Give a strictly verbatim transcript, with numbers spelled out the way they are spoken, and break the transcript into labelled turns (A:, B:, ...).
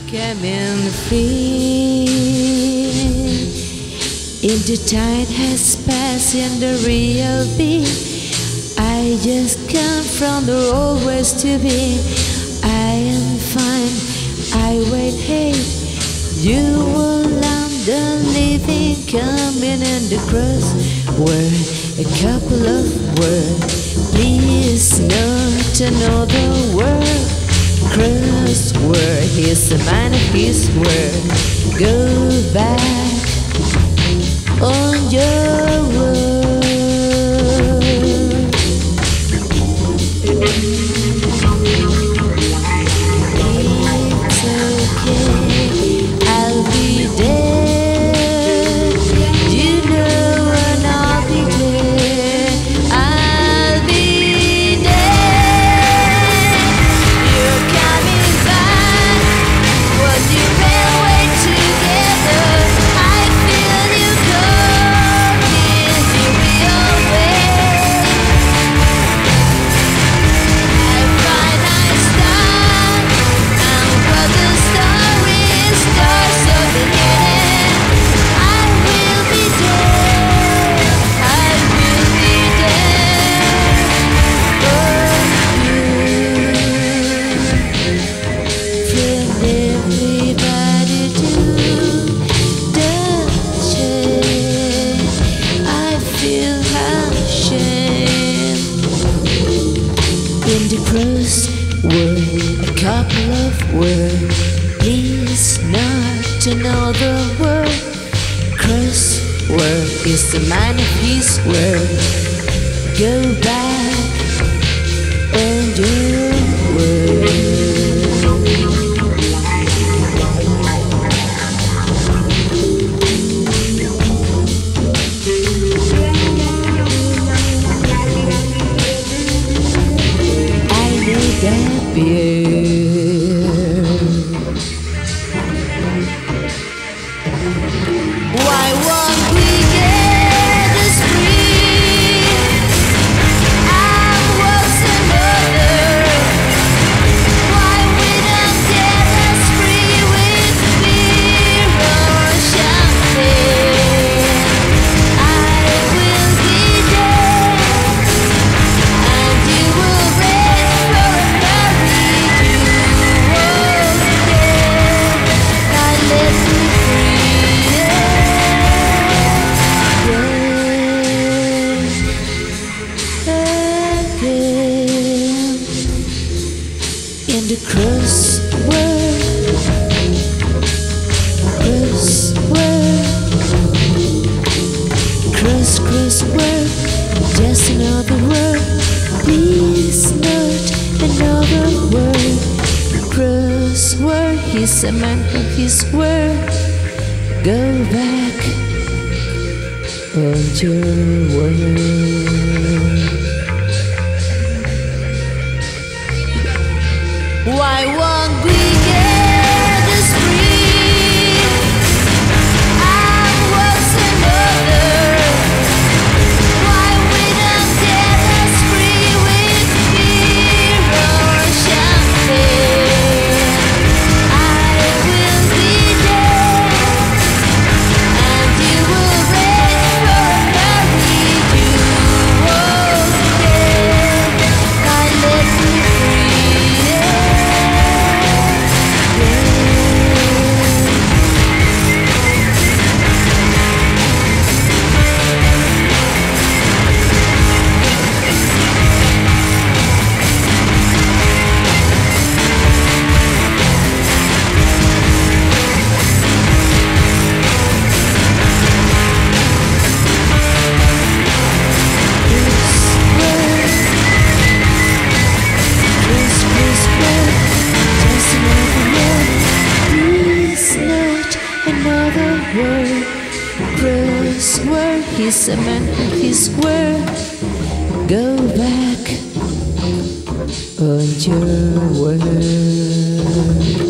A: Coming free, and the tide has passed in the real beat. I just come from the old ways to be. I am fine, I wait hate. You will learn the living coming in the cross word. A couple of words, please not another word. Crossword, he's the man of his word. Go back on your word. It's okay, I'll be there. You know and I'll be there. I'll be there. You're coming back. Was you ran away together? I feel you coming to me away. I find I start and what the story starts so beginning. I will be there. I will be there for you. From everybody to the change, I feel ashamed. In the crossword, a couple of words, please not another word. Crossword is the man of his word. Go back on your word. I need that beer. Why won't we get a spree? And what's another? Why we don't get a spree with beer or champagne? I will be there, and you will wait for a ferry to walk again. Now let me free, yeah, again. In the crossword, crossword, cross, crossword, just another word. Please not another word. Crossword, he's a man of his word. Go back on your word. Why won't we get a spree? And what's another? Why we don't get a spree with beer or champagne? I will be there, and you will wait for a ferry to walk again. I let me free, yeah. Crossword, he's a man of his word. Go back on your word.